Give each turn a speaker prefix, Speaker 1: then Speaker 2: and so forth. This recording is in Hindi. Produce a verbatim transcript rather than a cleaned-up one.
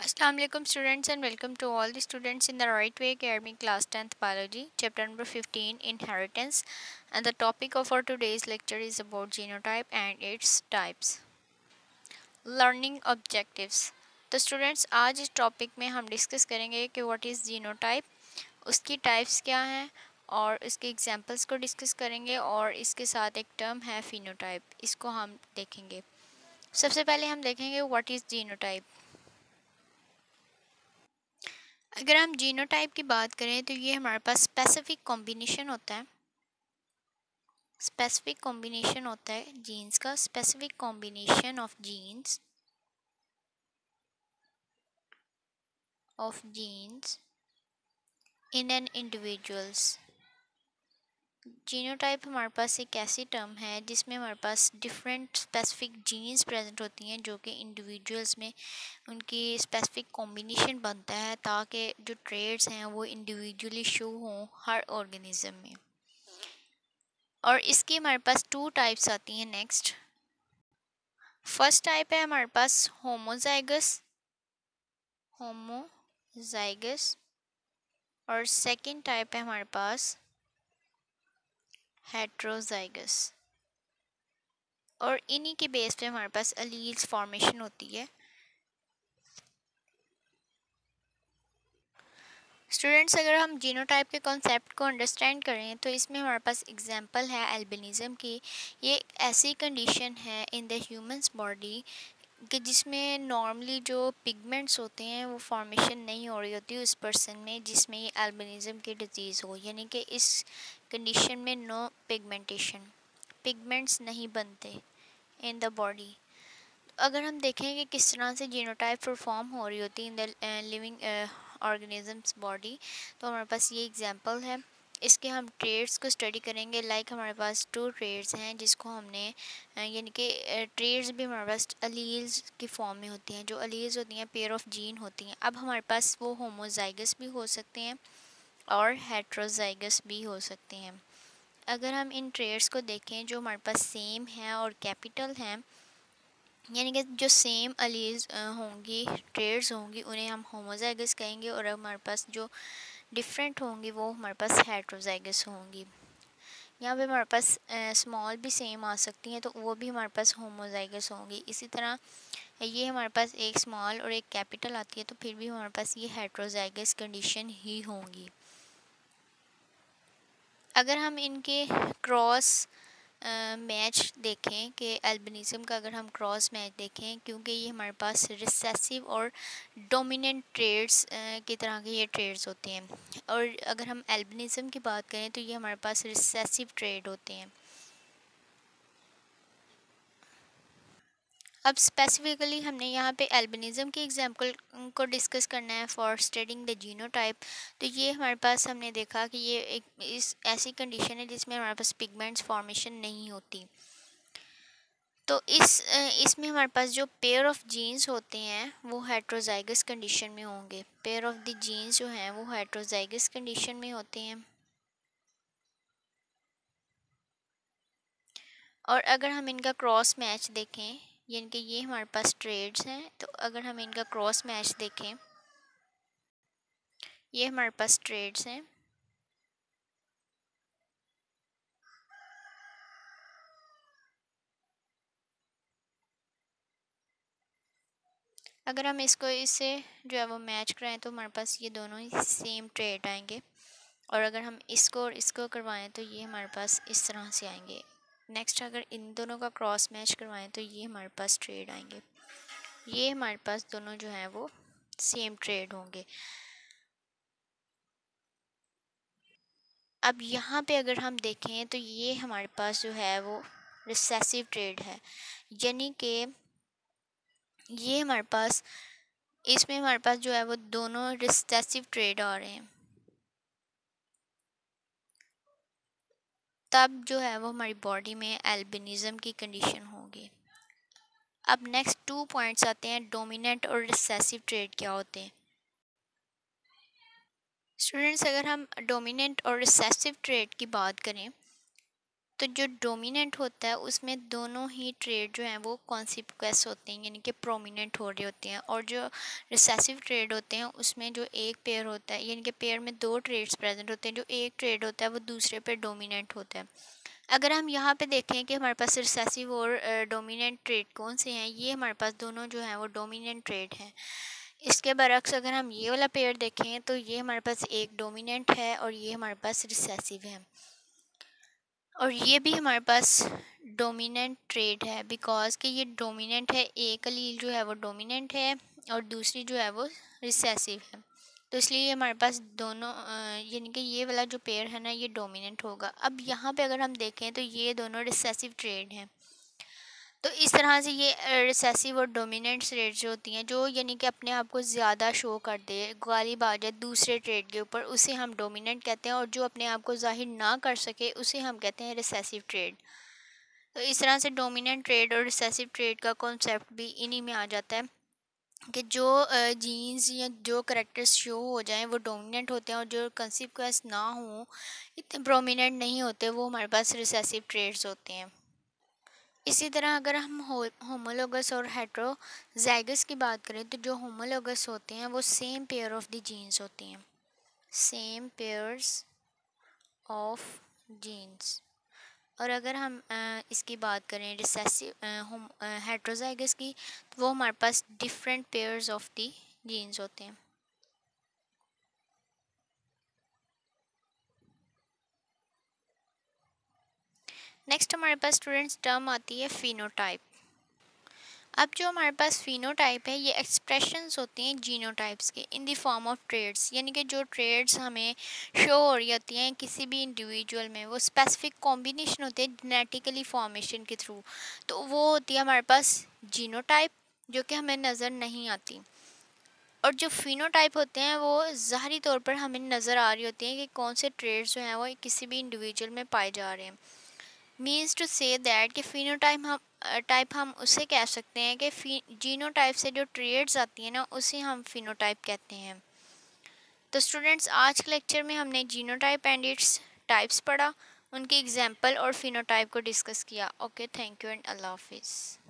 Speaker 1: Assalamu alaikum students and welcome to all the students in the Right Way Academy class tenth biology chapter number fifteen inheritance, and the topic of our today's lecture is about genotype and its types. Learning objectives. तो स्टूडेंट्स आज इस टॉपिक में हम डिस्कस करेंगे कि व्हाट इज़ जीनोटाइप, उसकी टाइप्स क्या हैं और इसके एग्जांपल्स को डिस्कस करेंगे और इसके साथ एक टर्म है फिनोटाइप, इसको हम देखेंगे। सबसे पहले हम देखेंगे व्हाट इज़ जीनोटाइप। अगर हम जीनोटाइप की बात करें तो ये हमारे पास स्पेसिफिक कॉम्बिनेशन होता है स्पेसिफिक कॉम्बिनेशन होता है जीन्स का specific combination of genes of genes in an individuals. Genotype हमारे पास एक ऐसी टर्म है जिसमें हमारे पास डिफरेंट स्पेसिफिक जीन्स प्रेजेंट होती हैं जो कि इंडिविजुअल्स में उनकी स्पेसिफिक कॉम्बिनेशन बनता है ताकि जो ट्रेड्स हैं वो इंडिविजुअली शो हों हर ऑर्गेनिज्म में। और इसकी हमारे पास टू टाइप्स आती हैं। नेक्स्ट फर्स्ट टाइप है हमारे पास होमोजाइगस होमोजाइगस और सेकंड टाइप है हमारे पास हेट्रोजाइगस। और इन्हीं के बेस पे हमारे पास अलील्स फॉर्मेशन होती है। स्टूडेंट्स अगर हम जीनोटाइप के कॉन्सेप्ट को अंडरस्टैंड करें तो इसमें हमारे पास एग्जांपल है एल्बिनिज़म की। ये एक ऐसी कंडीशन है इन द ह्यूमंस बॉडी कि जिसमें नॉर्मली जो पिगमेंट्स होते हैं वो फॉर्मेशन नहीं हो रही होती उस पर्सन में जिसमें ये एल्बिनिज़म की डिजीज़ हो, यानी कि इस कंडीशन में नो पिगमेंटेशन, पिगमेंट्स नहीं बनते इन द बॉडी। अगर हम देखें कि किस तरह से जीनोटाइप परफॉर्म हो रही होती है in the living organisms body, तो हमारे पास ये एग्जांपल है। इसके हम ट्रेड्स को स्टडी करेंगे। लाइक like हमारे पास टू ट्रेड्स हैं जिसको हमने यानी कि ट्रेड्स भी हमारे पास अलील्स की फॉर्म में होती हैं। जो अलील्स होती हैं पेयर ऑफ जीन होती हैं। अब हमारे पास वो होमोजाइगस भी हो सकते हैं और हेट्रोजाइगस भी हो सकते हैं। अगर हम इन ट्रेड्स को देखें जो हमारे पास सेम है और कैपिटल हैं, यानी कि जो सेम अलीज होंगी ट्रेड्स होंगी उन्हें हम होमोजाइगस कहेंगे, और हमारे पास जो डिफरेंट होंगी वो हमारे पास हेट्रोजाइगस होंगी। यहाँ पे हमारे पास स्मॉल भी सेम आ सकती हैं तो वो भी हमारे पास होमोजाइगस होंगी। इसी तरह ये हमारे पास एक स्मॉल और एक कैपिटल आती है तो फिर भी हमारे पास ये हेट्रोजाइगस कंडीशन ही होंगी। अगर हम इनके क्रॉस मैच uh, देखें कि एल्बिनिज़म का अगर हम क्रॉस मैच देखें, क्योंकि ये हमारे पास रिसेसिव और डोमिनेंट ट्रेड्स uh, की तरह के ये ट्रेड्स होते हैं। और अगर हम एल्बिनिज़म की बात करें तो ये हमारे पास रिसेसिव ट्रेड होते हैं। अब स्पेसिफिकली हमने यहाँ पे एल्बिनिज़म की एग्जांपल को डिस्कस करना है फॉर स्टडिंग द जीनोटाइप। तो ये हमारे पास हमने देखा कि ये एक इस ऐसी कंडीशन है जिसमें हमारे पास पिगमेंट्स फॉर्मेशन नहीं होती। तो इस इसमें हमारे पास जो पेयर ऑफ जीन्स होते हैं वो हेट्रोजाइगस कंडीशन में होंगे। पेयर ऑफ द जीन्स जो हैं वो हेट्रोजाइगस कंडीशन में होते हैं। और अगर हम इनका क्रॉस मैच देखें, यानी कि ये हमारे पास ट्रेड्स हैं, तो अगर हम इनका क्रॉस मैच देखें, ये हमारे पास ट्रेड्स हैं। अगर हम इसको इससे जो है वो मैच कराएं तो हमारे पास ये दोनों ही सेम ट्रेड आएंगे। और अगर हम इसको और इसको करवाएं तो ये हमारे पास इस तरह से आएंगे। नेक्स्ट अगर इन दोनों का क्रॉस मैच करवाएं तो ये हमारे पास ट्रेड आएंगे। ये हमारे पास दोनों जो हैं वो सेम ट्रेड होंगे। अब यहाँ पे अगर हम देखें तो ये हमारे पास जो है वो रिसेसिव ट्रेड है, यानी कि ये हमारे पास इसमें हमारे पास जो है वो दोनों रिसेसिव ट्रेड आ रहे हैं। तब जो है वो हमारी बॉडी में एल्बिनिज़म की कंडीशन होगी। अब नेक्स्ट टू पॉइंट्स आते हैं, डोमिनेंट और रिसेसिव ट्रेड क्या होते हैं। स्टूडेंट्स अगर हम डोमिनेंट और रिसेसिव ट्रेड की बात करें तो जो डोमिनेंट होता है उसमें दोनों ही ट्रेड जो हैं वो कॉन्सिक्वेंस होते हैं, यानी कि प्रोमिनेंट हो रहे होते हैं, और जो रिसेसिव ट्रेड होते हैं उसमें जो एक पेयर होता है, यानी कि पेयर में दो ट्रेड्स प्रेजेंट होते हैं, जो एक ट्रेड होता है वो दूसरे पे डोमिनेंट होता है। अगर हम यहाँ पे देखें कि हमारे पास रिसेसिव और डोमिनेंट ट्रेड कौन से हैं, ये हमारे पास दोनों जो हैं वो डोमिनेंट ट्रेड हैं। इसके बरक्स अगर हम ये वाला पेयर देखें तो ये हमारे पास एक डोमिनेंट है और ये हमारे पास रिसेसिव है, और ये भी हमारे पास डोमिनेंट ट्रेड है, बिकॉज कि ये डोमिनेंट है, एक अलील जो है वो डोमिनेंट है और दूसरी जो है वो रिसेसिव है, तो इसलिए हमारे पास दोनों यानी कि ये वाला जो पेयर है ना ये डोमिनेंट होगा। अब यहाँ पे अगर हम देखें तो ये दोनों रिसेसिव ट्रेड हैं, तो इस तरह से ये रिसेसिव और डोमिनेंट ट्रेड जो होती हैं, जो यानी कि अपने आप को ज़्यादा शो कर दे, गालिब आ जाए दूसरे ट्रेड के ऊपर, उसे हम डोमिनेंट कहते हैं, और जो अपने आप को जाहिर ना कर सके उसे हम कहते हैं रिसेसिव ट्रेड। तो इस तरह से डोमिनेंट ट्रेड और रिसेसिव ट्रेड का कॉन्सेप्ट भी इन्हीं में आ जाता है कि जो जीन्स या जो करेक्टर्स शो हो जाएं वो डोमिनेंट होते हैं, और जो कंसिक्वेंस ना हो, इतने प्रोमिनेंट नहीं होते, वो हमारे पास रिसेसिव ट्रेड्स होते हैं। इसी तरह अगर हम होमोलोगस और हेट्रोजाइगस की बात करें तो जो होमोलोगस होते हैं वो same pair of the genes होते हैं, सेम पेयर्स ऑफ जीन्स। और अगर हम इसकी बात करें रिसेसिव हेट्रोजाइगस की, तो वो हमारे पास different pairs of the genes होते हैं। नेक्स्ट हमारे पास स्टूडेंट्स टर्म आती है फिनोटाइप। अब जो हमारे पास फिनोटाइप है ये एक्सप्रेशंस होती हैं जीनोटाइप्स के in the form of traits, यानी कि जो ट्रेड्स हमें शो हो रही होती हैं किसी भी इंडिविजुअल में, वो स्पेसिफिक कॉम्बिनेशन होते हैं जेनेटिकली फॉर्मेशन के थ्रू, तो वो होती है हमारे पास जीनोटाइप, जो कि हमें नज़र नहीं आती। और जो फिनोटाइप होते हैं वो ज़ाहरी तौर पर हमें नज़र आ रही होती हैं कि कौन से ट्रेड्स जो हैं वो किसी भी इंडिविजुअल में पाए जा रहे हैं। मीन्स टू से दैट कि फिनोटाइप हम टाइप हम उसे कह सकते हैं कि जीनोटाइप से जो ट्रेड्स आती हैं ना उसे हम फिनोटाइप कहते हैं। तो स्टूडेंट्स आज के लेक्चर में हमने जीनोटाइप एंड इट्स टाइप्स पढ़ा, उनके एग्जाम्पल और फिनोटाइप को डिस्कस किया। ओके, थैंक यू एंड अल्लाह हाफिज़।